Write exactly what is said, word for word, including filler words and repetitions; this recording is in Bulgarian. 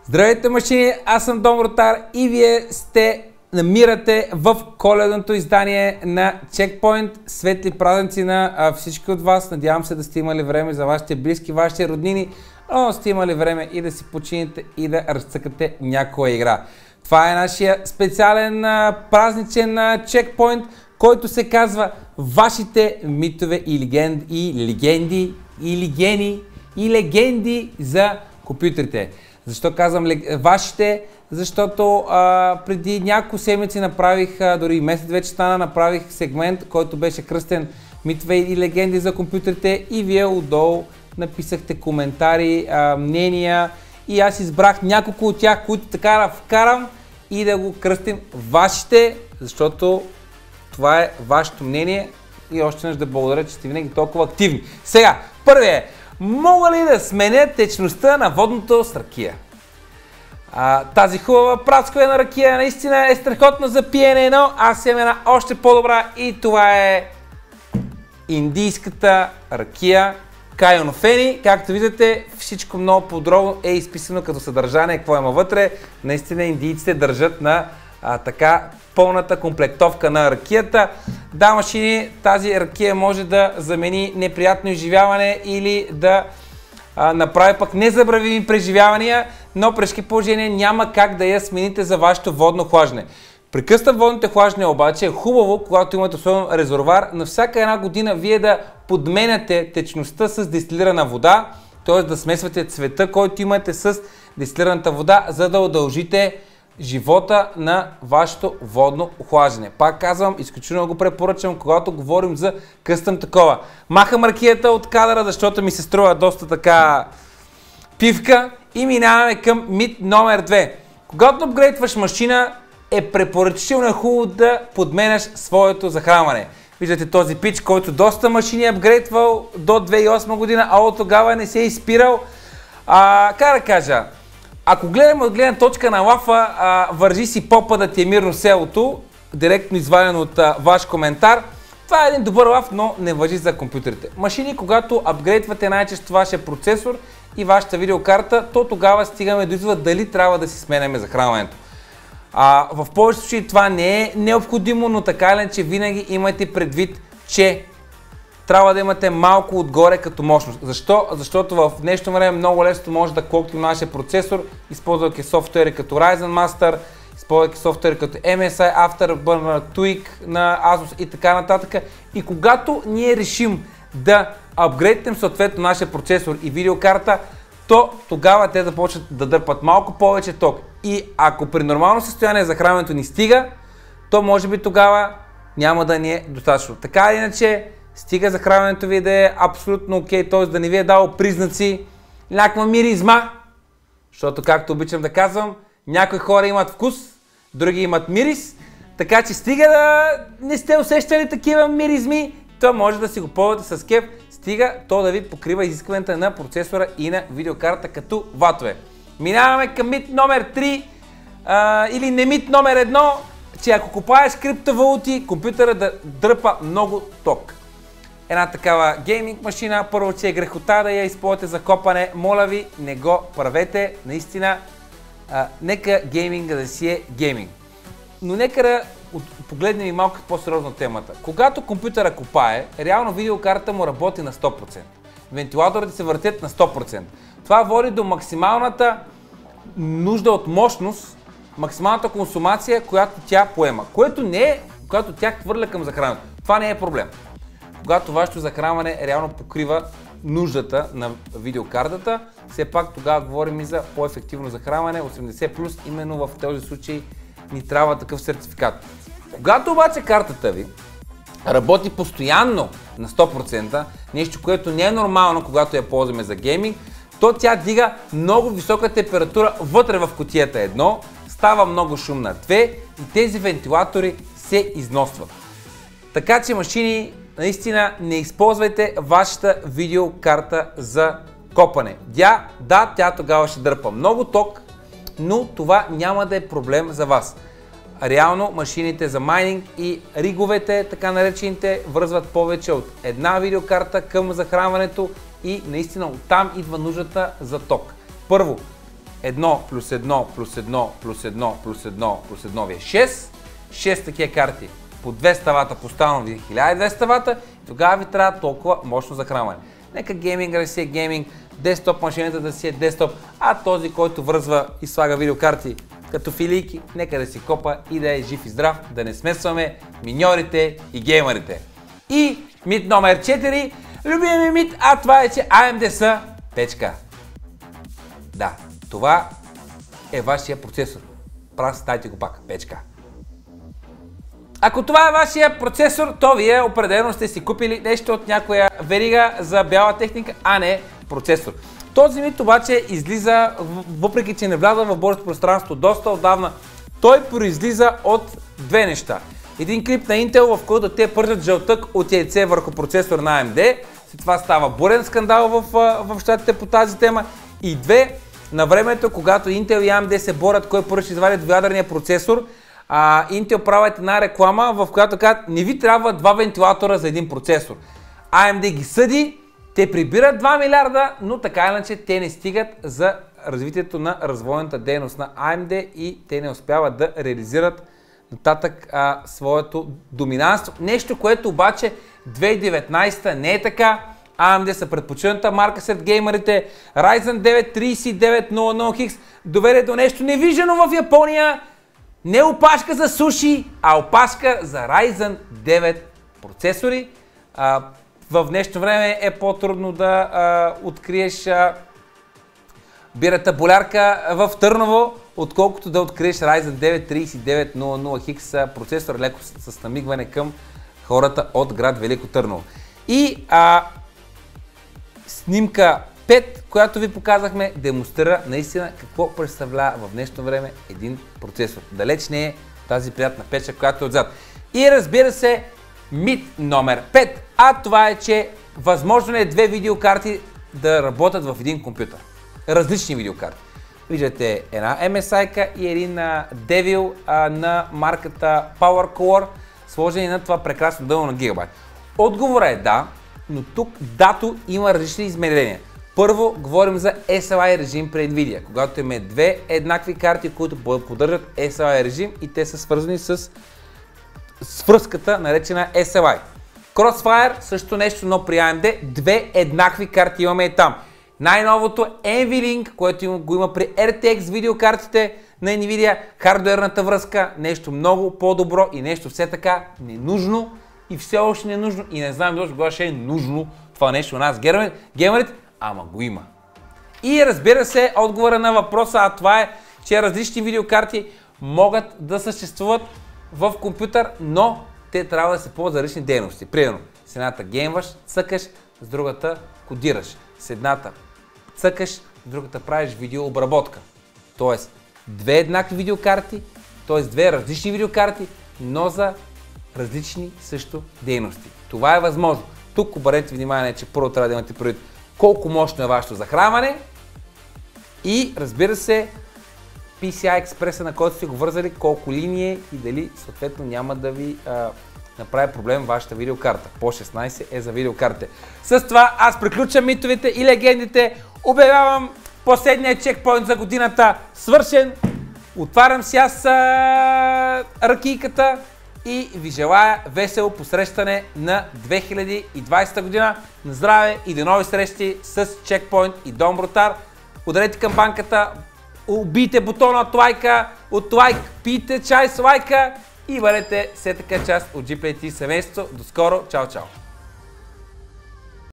Здравейте, машини! Аз съм Дом Вратар и вие сте намирате в коледното издание на Checkpoint. Светли празници на всички от вас. Надявам се да сте имали време за вашите близки, вашите роднини, но сте имали време и да си почините и да разцъкате някоя игра. Това е нашия специален празничен Checkpoint, който се казва Вашите митове и легенди, и легенди, и легени, и легенди за компютрите. Защо казвам вашите? Защото а, преди няколко седмици направих, а, дори месец вече стана, направих сегмент, който беше кръстен Митове и легенди за компютрите и вие отдолу написахте коментари, а, мнения и аз избрах няколко от тях, които така да вкарам и да го кръстим вашите, защото това е вашето мнение и още нещо да благодаря, че сте винаги толкова активни. Сега, първият е, мога ли да сменя течността на водното с ракия? А, тази хубава працкова ракия наистина е страхотна за пиене, но аз имам една още по-добра и това е индийската ракия Кайонфени. Както виждате, всичко много подробно е изписано като съдържание, какво има вътре. Наистина индийците държат на а, така пълната комплектовка на ракията. Да, машини, тази ракия може да замени неприятно изживяване или да а, направи пък незабравими преживявания, но при всички положения няма как да я смените за вашето водно охлаждане. При къстъп водните охлаждане обаче е хубаво, когато имате особен резервоар, на всяка една година вие да подменяте течността с дестилирана вода, т.е. да смесвате цвета, който имате с дестилираната вода, за да удължите живота на вашето водно охлаждане. Пак казвам, изключително го препоръчвам, когато говорим за къстъм такова. Махам ракията от кадъра, защото ми се струва доста така пивка и минаваме към мит номер две. Когато апгрейдваш машина, е препоръчително хубаво да подменяш своето захранване. Виждате този пич, който доста машини е апгрейдвал до две хиляди и осма година, а от тогава не се е изпирал. А, как да кажа, ако гледаме от гледна точка на лафа, а, вържи си попа да ти е мирно селото, директно изваден от а, ваш коментар, това е един добър лаф, но не важи за компютрите. Машини, когато апгрейдвате най-често вашия процесор и вашата видеокарта, то тогава стигаме до извод дали трябва да си сменяме захранването. А, в повечето случаи това не е необходимо, но така или иначе винаги имайте предвид, че трябва да имате малко отгоре като мощност. Защо? Защото в днешно време много лесно може да клокнем нашия процесор, използвайки софтуери като Ryzen Master, използвайки софтуери като ем ес ай, Afterburner, Tweak на Asus и така нататък. И когато ние решим да апгрейднем съответно нашия процесор и видеокарта, то тогава те започват да дърпат малко повече ток. И ако при нормално състояние захранването ни стига, то може би тогава няма да ни е достатъчно. Така или иначе, стига захранването ви да е абсолютно окей, т.е. да не ви е дало признаци, някаква миризма, защото както обичам да казвам, някои хора имат вкус, други имат мирис, така че стига да не сте усещали такива миризми, то може да си го ползвате с кеф, стига то да ви покрива изискването на процесора и на видеокарта като ватове. Минаваме към мит номер три а, или не мит номер едно, че ако купаеш криптовалути, компютъра да дърпа много ток. Една такава гейминг машина, първо, че е грехота да я използвате за копане, моля ви, не го правете, наистина, а, нека гейминга да си е гейминг. Но нека да погледнем и малко по-сериозно темата. Когато компютъра копае, реално видеокарта му работи на сто процента. Вентилаторите се въртят на сто процента. Това води до максималната нужда от мощност, максималната консумация, която тя поема, което не е, която тя хвърля към захранването. Това не е проблем. Когато вашето захранване реално покрива нуждата на видеокартата, все пак тогава говорим и за по-ефективно захранване, осемдесет плюс, именно в този случай ни трябва такъв сертификат. Когато обаче картата ви работи постоянно на сто процента, нещо, което не е нормално, когато я ползваме за гейминг, то тя дига много висока температура вътре в кутията едно, става много шум на две и тези вентилатори се износват. Така че машини, наистина не използвайте вашата видеокарта за копане. Тя, да, тя тогава ще дърпа много ток, но това няма да е проблем за вас. Реално машините за майнинг и риговете, така наречените, връзват повече от една видеокарта към захранването и наистина оттам идва нуждата за ток. Първо, едно плюс едно плюс едно плюс едно плюс едно плюс едно ви е шест. шест такива карти по двеста вата поставено ви е хиляда и двеста вата и тогава ви трябва толкова мощно захранване. Нека гейминга да си е гейминг, десктоп машината да си е десктоп, а този, който връзва и слага видеокарти като филийки, нека да си копа и да е жив и здрав, да не смесваме миньорите и геймерите. И мит номер четири, любимия ми мит, а това е, че А Ем Ди са печка. Да, това е вашия процесор. Представете го пак, печка. Ако това е вашия процесор, то вие определено сте си купили нещо от някоя верига за бяла техника, а не процесор. Този мит обаче излиза, въпреки че не вляза в божието пространство доста отдавна, той произлиза от две неща. Един клип на Intel, в който те пържат жълтък от яйце върху процесор на А Ем Ди, след това става бурен скандал в, в щатите по тази тема. И две, на времето, когато Intel и А Ем Ди се борят кой първо ще извади двуядърния процесор, а, Intel правят една реклама, в която казват, не ви трябва два вентилатора за един процесор. А Ем Ди ги съди, те прибират два милиарда, но така иначе те не стигат за развитието на развойната дейност на А Ем Ди и те не успяват да реализират нататък а, своето доминанство. Нещо, което обаче две хиляди и деветнадесета не е така. А Ем Ди са предпочитаната марка сред геймерите. Ryzen девет тридесет и девет нула Хикс доведе до нещо невиждано в Япония. Не опашка за суши, а опашка за Ryzen девет процесори. А, в днешно време е по-трудно да а, откриеш а, бирата болярка в Търново, отколкото да откриеш Ryzen девет тридесет и девет нула Хикс процесор, леко с, с намигване към хората от град Велико Търново. И а, снимка пет, която ви показахме, демонстрира наистина какво представлява в днешно време един процесор. Далеч не е тази приятна печка, която е отзад. И разбира се, мит номер пет, а това е, че възможно е две видеокарти да работят в един компютър. Различни видеокарти. Виждате една Ем Ес Ай-ка и един Devil а, на марката PowerColor, сложени на това прекрасно дълго на гигабайт. Отговорът е да, но тук дато има различни измерения. Първо говорим за Ес Ел Ай режим при Nvidia, когато имаме две еднакви карти, които поддържат Ес Ел Ай режим и те са свързани с свръзката, наречена Ес Ел Ай. Crossfire също нещо, но при А Ем Ди две еднакви карти имаме и там. Най-новото NVLink, което го има при Ар Ти Екс видеокартите на Nvidia, хардуерната връзка, нещо много по-добро и нещо все така ненужно и все още ненужно и не знам дълго кога ще е нужно това нещо у нас геймерите, ама го има. И разбира се, отговора на въпроса, а това е, че различни видеокарти могат да съществуват в компютър, но те трябва да се ползват за различни дейности. Примерно, с едната геймваш, цъкаш, с другата кодираш. С едната цъкаш, с другата правиш видеообработка. Тоест, две еднакви видеокарти, т.е. две различни видеокарти, но за различни също дейности. Това е възможно. Тук обърнете внимание, че първо трябва да имате предвид колко мощно е вашето захранване и разбира се Пи Си Ай експреса, на който сте го вързали, колко линии и дали съответно няма да ви а, направи проблем вашата видеокарта. По шестнадесет е за видеокарта. С това аз приключвам митовете и легендите, обявявам последния чекпоинт за годината свършен, отварям си аз а, ракийката и ви желая весело посрещане на две хиляди и двадесета година. На здраве и до нови срещи с Checkpoint и Дон Брутар. Ударете камбанката, убийте бутона от лайка, от лайк пийте чай с лайка и бъдете все така част от джи Плей Ти семейството. До скоро, чао чао!